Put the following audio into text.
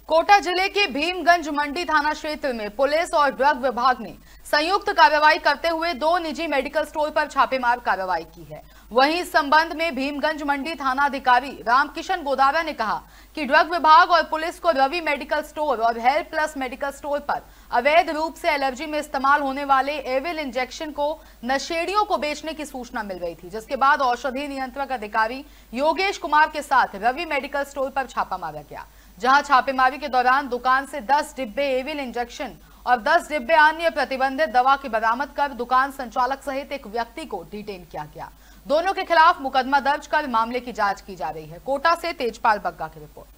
कोटा जिले के भीमगंज मंडी थाना क्षेत्र में पुलिस और ड्रग विभाग ने संयुक्त कार्रवाई करते हुए 2 निजी मेडिकल स्टोर पर छापेमार कार्रवाई की है। वहीं इस संबंध में भीमगंज मंडी थाना अधिकारी रामकिशन गोदारा ने कहा कि ड्रग विभाग और पुलिस को रवि मेडिकल स्टोर और हेल्थ प्लस मेडिकल स्टोर पर अवैध रूप से एलर्जी में इस्तेमाल होने वाले एविल इंजेक्शन को नशेड़ियों को बेचने की सूचना मिल रही थी, जिसके बाद औषधि नियंत्रक अधिकारी योगेश कुमार के साथ रवि मेडिकल स्टोर पर छापा मारा गया, जहां छापेमारी के दौरान दुकान से 10 डिब्बे एविल इंजेक्शन और 10 डिब्बे अन्य प्रतिबंधित दवा की बरामद कर दुकान संचालक सहित एक व्यक्ति को डिटेन किया गया। दोनों के खिलाफ मुकदमा दर्ज कर मामले की जांच की जा रही है। कोटा से तेजपाल बग्गा की रिपोर्ट।